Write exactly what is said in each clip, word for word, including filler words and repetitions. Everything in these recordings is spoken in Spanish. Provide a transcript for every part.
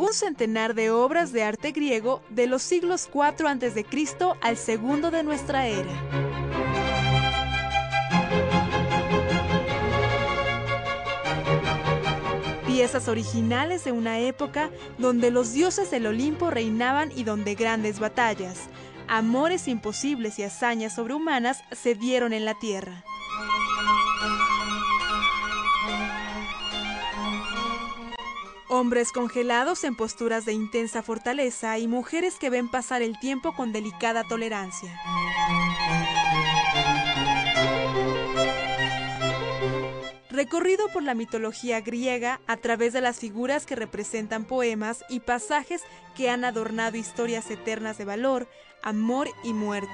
un centenar de obras de arte griego de los siglos cuatro antes de Cristo al segundo de nuestra era. Piezas originales de una época donde los dioses del Olimpo reinaban y donde grandes batallas, amores imposibles y hazañas sobrehumanas se dieron en la tierra. Hombres congelados en posturas de intensa fortaleza y mujeres que ven pasar el tiempo con delicada tolerancia. Recorrido por la mitología griega a través de las figuras que representan poemas y pasajes que han adornado historias eternas de valor, amor y muerte.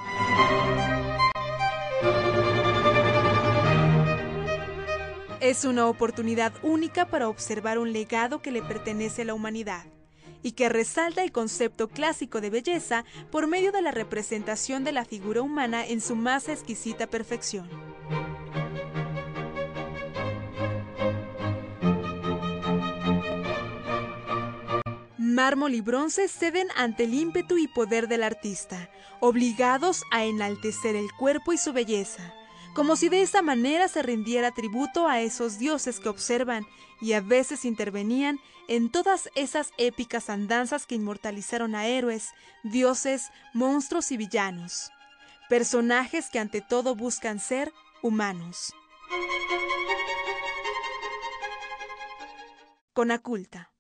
Es una oportunidad única para observar un legado que le pertenece a la humanidad y que resalta el concepto clásico de belleza por medio de la representación de la figura humana en su más exquisita perfección. Mármol y bronce ceden ante el ímpetu y poder del artista, obligados a enaltecer el cuerpo y su belleza, como si de esa manera se rindiera tributo a esos dioses que observan y a veces intervenían en todas esas épicas andanzas que inmortalizaron a héroes, dioses, monstruos y villanos, personajes que ante todo buscan ser humanos. Conaculta.